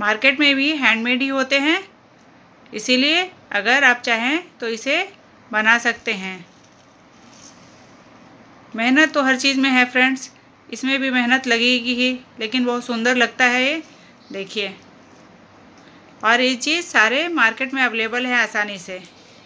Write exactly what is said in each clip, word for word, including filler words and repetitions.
Market में भी handmade ही होते हैं, इसीलिए अगर आप चाहें तो इसे बना सकते हैं। मेहनत तो हर चीज़ में है फ्रेंड्स, इसमें भी मेहनत लगेगी ही, लेकिन बहुत सुंदर लगता है ये, देखिए। और ये चीज़ सारे मार्केट में अवेलेबल है आसानी से।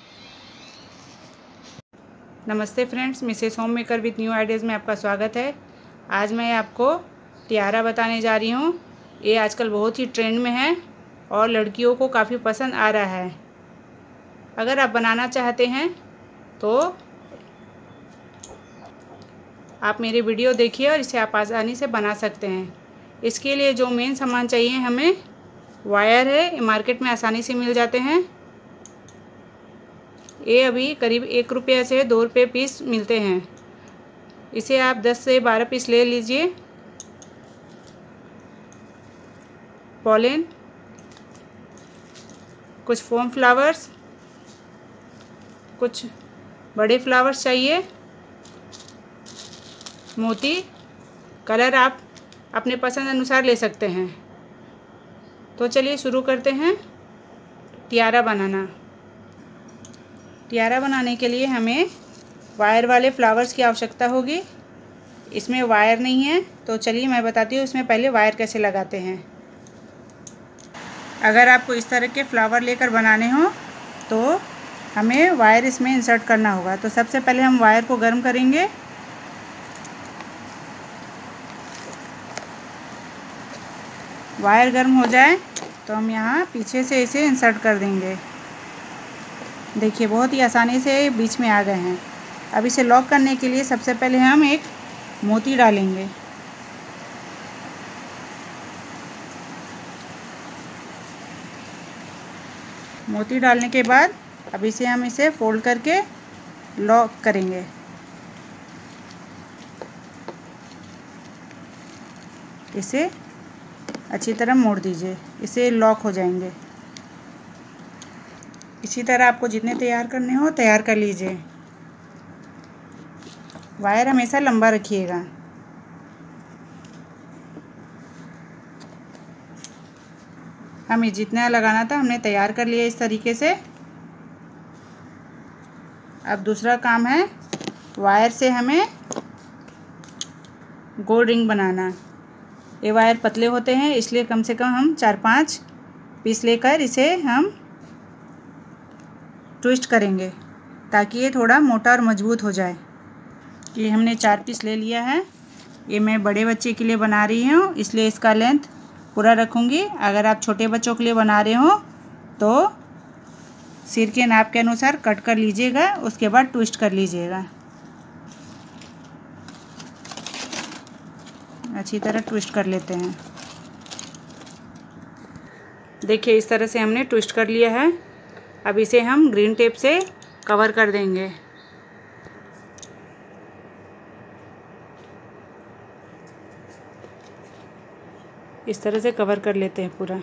नमस्ते friends, Mrs home maker with new ideas में आपका स्वागत है। आज मैं आपको टियारा बताने जा रही हूँ। ये आजकल बहुत ही ट्रेंड में है और लड़कियों को काफ़ी पसंद आ रहा है। अगर आप बनाना चाहते हैं तो आप मेरी वीडियो देखिए और इसे आप आसानी से बना सकते हैं। इसके लिए जो मेन सामान चाहिए हमें, वायर है, ये मार्केट में आसानी से मिल जाते हैं। ये अभी करीब एक रुपये से दो रुपये पीस मिलते हैं। इसे आप दस से बारह पीस ले लीजिए। पॉलिन, कुछ फोम फ्लावर्स, कुछ बड़े फ्लावर्स चाहिए, मोती, कलर आप अपने पसंद अनुसार ले सकते हैं। तो चलिए शुरू करते हैं टियारा बनाना। टियारा बनाने के लिए हमें वायर वाले फ्लावर्स की आवश्यकता होगी। इसमें वायर नहीं है तो चलिए मैं बताती हूँ इसमें पहले वायर कैसे लगाते हैं। अगर आपको इस तरह के फ्लावर लेकर बनाने हो तो हमें वायर इसमें इंसर्ट करना होगा। तो सबसे पहले हम वायर को गर्म करेंगे। वायर गर्म हो जाए तो हम यहाँ पीछे से इसे इंसर्ट कर देंगे। देखिए बहुत ही आसानी से बीच में आ गए हैं। अब इसे लॉक करने के लिए सबसे पहले हम एक मोती डालेंगे। मोती डालने के बाद अब इसे हम इसे फोल्ड करके लॉक करेंगे। इसे अच्छी तरह मोड़ दीजिए, इसे लॉक हो जाएंगे। इसी तरह आपको जितने तैयार करने हो तैयार कर लीजिए। वायर हमेशा लंबा रखिएगा। हमें जितना लगाना था हमने तैयार कर लिया इस तरीके से। अब दूसरा काम है, वायर से हमें गोल रिंग बनाना। ये वायर पतले होते हैं इसलिए कम से कम हम चार पांच पीस लेकर इसे हम ट्विस्ट करेंगे ताकि ये थोड़ा मोटा और मजबूत हो जाए। ये हमने चार पीस ले लिया है। ये मैं बड़े बच्चे के लिए बना रही हूँ इसलिए इसका लेंथ पूरा रखूँगी। अगर आप छोटे बच्चों के लिए बना रहे हो तो सिर के नाप के अनुसार कट कर लीजिएगा, उसके बाद ट्विस्ट कर लीजिएगा। अच्छी तरह ट्विस्ट कर लेते हैं। देखिए इस तरह से हमने ट्विस्ट कर लिया है। अब इसे हम ग्रीन टेप से कवर कर देंगे। इस तरह से कवर कर लेते हैं पूरा।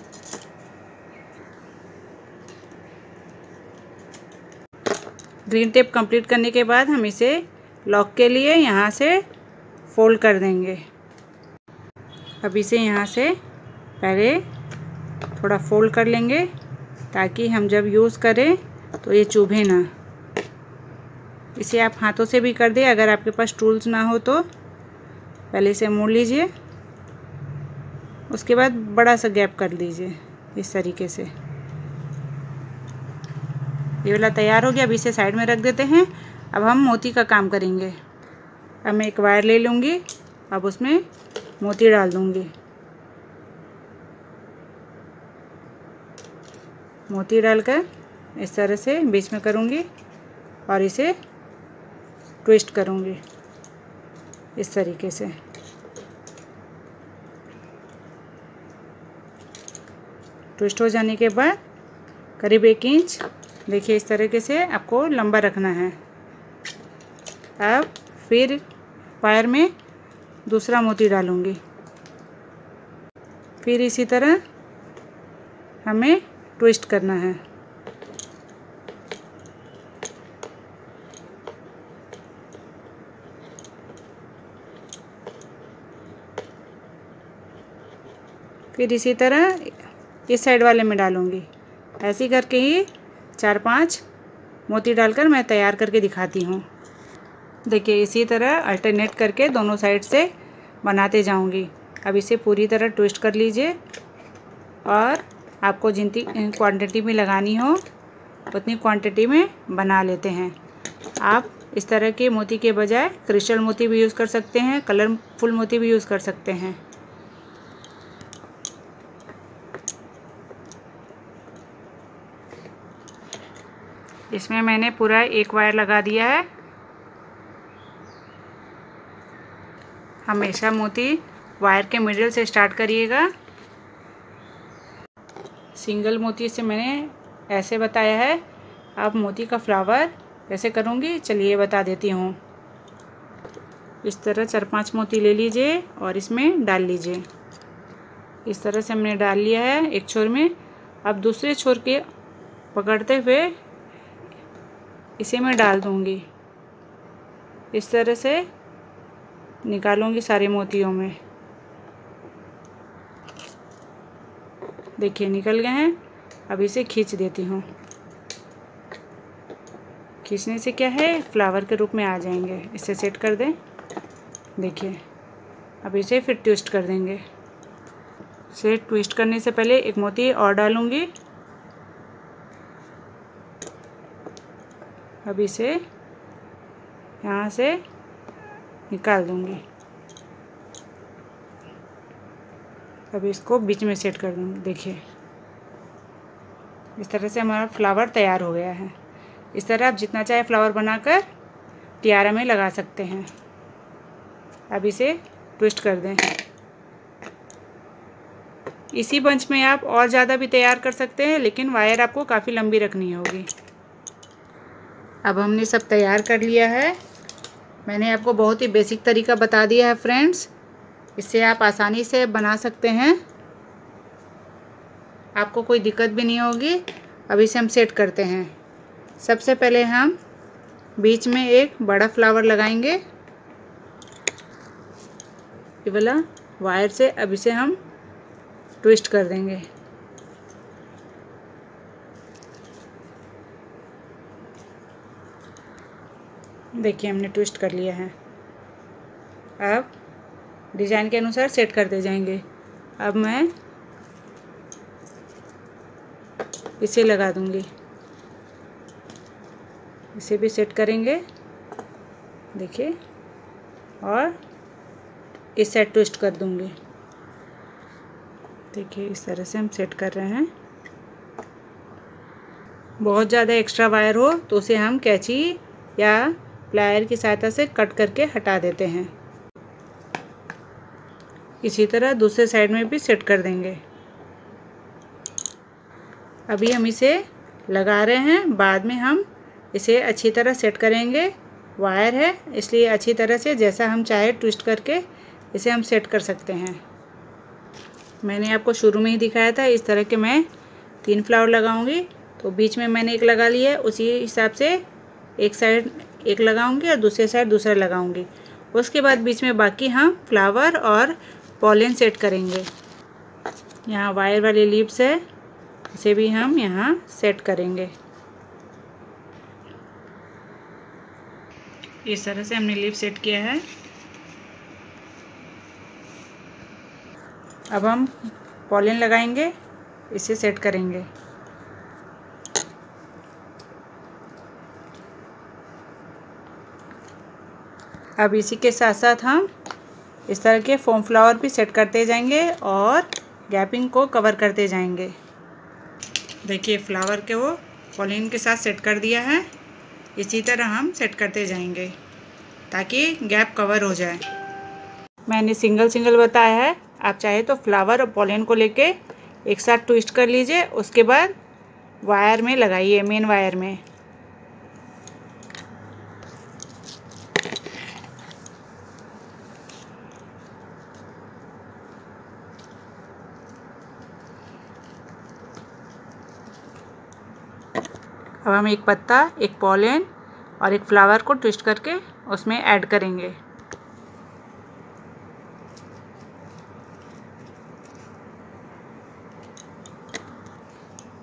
ग्रीन टेप कंप्लीट करने के बाद हम इसे लॉक के लिए यहाँ से फोल्ड कर देंगे। अब इसे यहाँ से पहले थोड़ा फोल्ड कर लेंगे ताकि हम जब यूज़ करें तो ये चुभे ना। इसे आप हाथों से भी कर दें, अगर आपके पास टूल्स ना हो तो। पहले इसे मोड़ लीजिए, उसके बाद बड़ा सा गैप कर लीजिए इस तरीके से। ये वाला तैयार हो गया। अब इसे साइड में रख देते हैं। अब हम मोती का काम करेंगे। अब मैं एक वायर ले लूँगी, अब उसमें मोती डाल दूँगी। मोती डालकर इस तरह से बीच में करूँगी और इसे ट्विस्ट करूँगी इस तरीके से। ट्विस्ट हो जाने के बाद करीब एक इंच, देखिए इस तरीके से आपको लंबा रखना है। अब फिर वायर में दूसरा मोती डालूँगी। फिर इसी तरह हमें ट्विस्ट करना है। फिर इसी तरह इस साइड वाले में डालूँगी। ऐसे करके ही चार पांच मोती डालकर मैं तैयार करके दिखाती हूँ। देखिए इसी तरह अल्टरनेट करके दोनों साइड से बनाते जाऊँगी। अब इसे पूरी तरह ट्विस्ट कर लीजिए और आपको जितनी क्वांटिटी में लगानी हो उतनी क्वांटिटी में बना लेते हैं। आप इस तरह के मोती के बजाय क्रिस्टल मोती भी यूज़ कर सकते हैं, कलरफुल मोती भी यूज़ कर सकते हैं। इसमें मैंने पूरा एक वायर लगा दिया है। हमेशा मोती वायर के मिडिल से स्टार्ट करिएगा। सिंगल मोती से मैंने ऐसे बताया है। अब मोती का फ्लावर कैसे करूँगी चलिए बता देती हूँ। इस तरह चार पांच मोती ले लीजिए और इसमें डाल लीजिए। इस तरह से हमने डाल लिया है एक छोर में। अब दूसरे छोर के पकड़ते हुए इसे मैं डाल दूँगी। इस तरह से निकालूँगी सारे मोतियों में। देखिए निकल गए हैं। अब इसे खींच देती हूँ। खींचने से क्या है फ्लावर के रूप में आ जाएंगे। इसे सेट कर दें। देखिए अब इसे फिर ट्विस्ट कर देंगे। इसे ट्विस्ट करने से पहले एक मोती और डालूँगी। अब इसे यहाँ से निकाल दूँगी। अब इसको बीच में सेट कर दूँगी। देखिए इस तरह से हमारा फ्लावर तैयार हो गया है। इस तरह आप जितना चाहे फ्लावर बनाकर टियारा में लगा सकते हैं। अब इसे ट्विस्ट कर दें। इसी बंच में आप और ज़्यादा भी तैयार कर सकते हैं, लेकिन वायर आपको काफ़ी लंबी रखनी होगी। अब हमने सब तैयार कर लिया है। मैंने आपको बहुत ही बेसिक तरीका बता दिया है फ्रेंड्स। इससे आप आसानी से बना सकते हैं। आपको कोई दिक्कत भी नहीं होगी। अब इसे हम सेट करते हैं। सबसे पहले हम बीच में एक बड़ा फ्लावर लगाएंगे ये वाला वायर से। अब इसे हम ट्विस्ट कर देंगे। देखिए हमने ट्विस्ट कर लिया है। अब डिज़ाइन के अनुसार सेट करते जाएंगे। अब मैं इसे लगा दूंगी। इसे भी सेट करेंगे। देखिए और इस साइड ट्विस्ट कर दूंगी। देखिए इस तरह से हम सेट कर रहे हैं। बहुत ज़्यादा एक्स्ट्रा वायर हो तो उसे हम कैंची या प्लायर की सहायता से कट करके हटा देते हैं। इसी तरह दूसरे साइड में भी सेट कर देंगे। अभी हम इसे लगा रहे हैं, बाद में हम इसे अच्छी तरह सेट करेंगे। वायर है इसलिए अच्छी तरह से जैसा हम चाहे ट्विस्ट करके इसे हम सेट कर सकते हैं। मैंने आपको शुरू में ही दिखाया था। इस तरह के मैं तीन फ्लावर लगाऊंगी, तो बीच में मैंने एक लगा लिया है। उसी हिसाब से एक साइड एक लगाऊंगी और दूसरे साइड दूसरा लगाऊंगी। उसके बाद बीच में बाकी हम फ्लावर और पॉलन सेट करेंगे। यहाँ वायर वाली लीव्स है, इसे भी हम यहाँ सेट करेंगे। इस तरह से हमने लीफ सेट किया है। अब हम पॉलन लगाएंगे, इसे सेट करेंगे। अब इसी के साथ साथ हम इस तरह के फोम फ्लावर भी सेट करते जाएंगे और गैपिंग को कवर करते जाएंगे। देखिए फ्लावर के वो पॉलिन के साथ सेट कर दिया है। इसी तरह हम सेट करते जाएंगे ताकि गैप कवर हो जाए। मैंने सिंगल सिंगल बताया है, आप चाहे तो फ्लावर और पॉलिन को लेके एक साथ ट्विस्ट कर लीजिए, उसके बाद वायर में लगाइए, मेन वायर में। अब हम एक पत्ता, एक पॉलन और एक फ्लावर को ट्विस्ट करके उसमें ऐड करेंगे।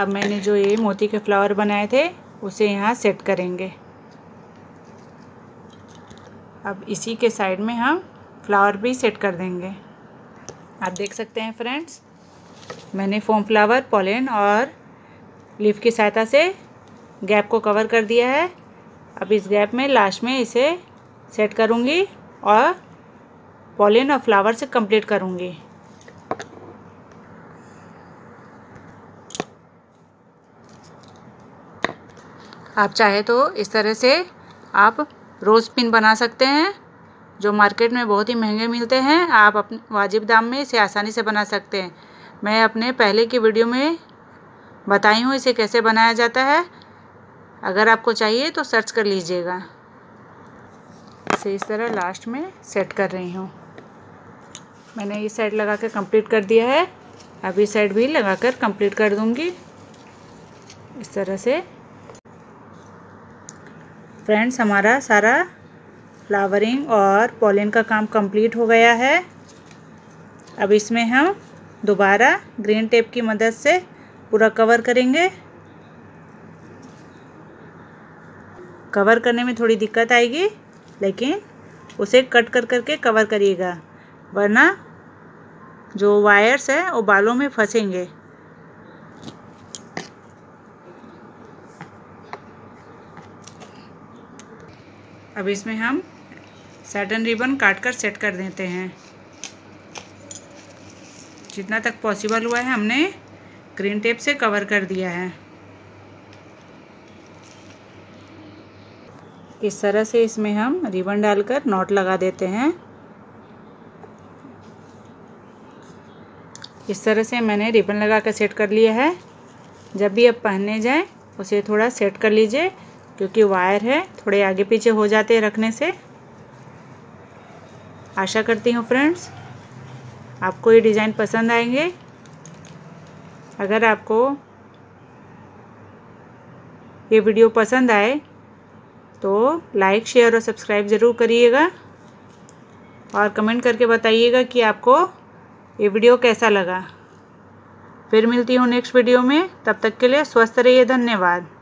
अब मैंने जो ये मोती के फ्लावर बनाए थे उसे यहाँ सेट करेंगे। अब इसी के साइड में हम फ्लावर भी सेट कर देंगे। आप देख सकते हैं फ्रेंड्स, मैंने फोम फ्लावर, पॉलन और लीफ की सहायता से गैप को कवर कर दिया है। अब इस गैप में लास्ट में इसे सेट करूँगी और पॉलन और फ्लावर से कंप्लीट करूँगी। आप चाहे तो इस तरह से आप रोज़ पिन बना सकते हैं, जो मार्केट में बहुत ही महंगे मिलते हैं। आप अपने वाजिब दाम में इसे आसानी से बना सकते हैं। मैं अपने पहले की वीडियो में बताई हूँ इसे कैसे बनाया जाता है, अगर आपको चाहिए तो सर्च कर लीजिएगा। इसे इस तरह लास्ट में सेट कर रही हूँ। मैंने ये साइड लगा कर कंप्लीट कर दिया है। अब इस साइड भी लगाकर कंप्लीट कर दूँगी इस तरह से। फ्रेंड्स, हमारा सारा फ्लावरिंग और पॉलन का काम कंप्लीट हो गया है। अब इसमें हम दोबारा ग्रीन टेप की मदद से पूरा कवर करेंगे। कवर करने में थोड़ी दिक्कत आएगी, लेकिन उसे कट कर करके कवर करिएगा, वरना जो वायर्स हैं वो बालों में फंसेंगे। अब इसमें हम सैटिन रिबन काट कर सेट कर देते हैं। जितना तक पॉसिबल हुआ है हमने ग्रीन टेप से कवर कर दिया है। इस तरह से इसमें हम रिबन डालकर नॉट लगा देते हैं। इस तरह से मैंने रिबन लगा कर सेट कर लिया है। जब भी आप पहनने जाएं उसे थोड़ा सेट कर लीजिए, क्योंकि वायर है थोड़े आगे पीछे हो जाते हैं रखने से। आशा करती हूँ फ्रेंड्स आपको ये डिज़ाइन पसंद आएंगे। अगर आपको ये वीडियो पसंद आए तो लाइक, शेयर और सब्सक्राइब ज़रूर करिएगा और कमेंट करके बताइएगा कि आपको ये वीडियो कैसा लगा। फिर मिलती हूँ नेक्स्ट वीडियो में, तब तक के लिए स्वस्थ रहिए। धन्यवाद।